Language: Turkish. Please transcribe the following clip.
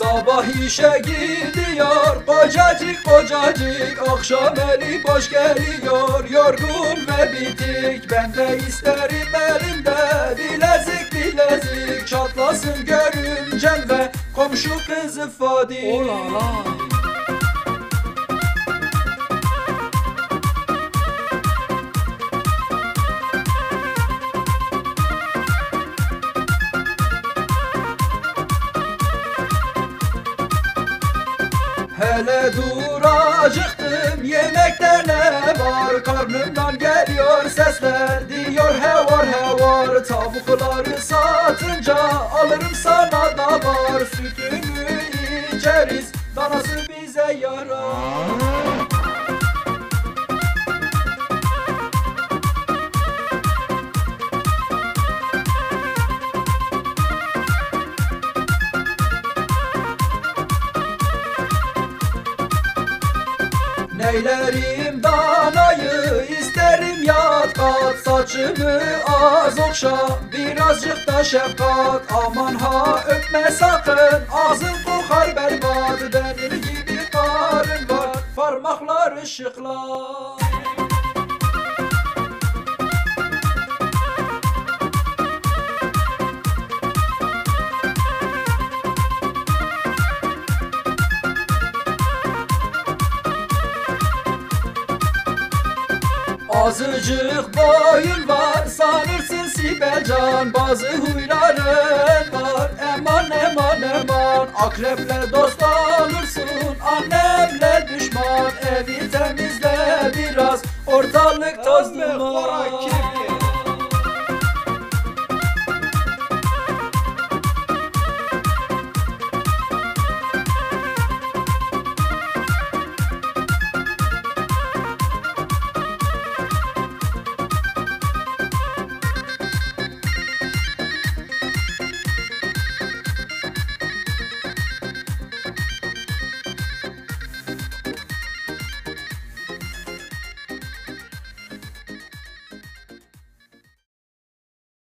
Sabah işe gidiyor kocacık kocacık, akşam eli boş geliyor yorgun ve bitik. Ben de isterim elimde bilezik bilezik, çatlasın görümcem ve komşu kızı Fadik. Olala. Hele dur acıktım, yemekte ne var? Karnımdan geliyor sesler, diyor he var he var. Tavukları satınca alırım sana da var. Sütünü içeriz, danası bize yarar. Neylerim danayı, isterim yat kat. Saçımı az okşa, birazcık da şefkat. Aman ha öpme sakın, ağzın kokar berbat. Benim gibi karın var, parmaklar ışıklar. Azıcık boyun var, sanırsın Sibelcan. Bazı huyların var, eman eman eman. Akreple dost olursun, annemle düşman. Evi temizle biraz, ortalık toz duman.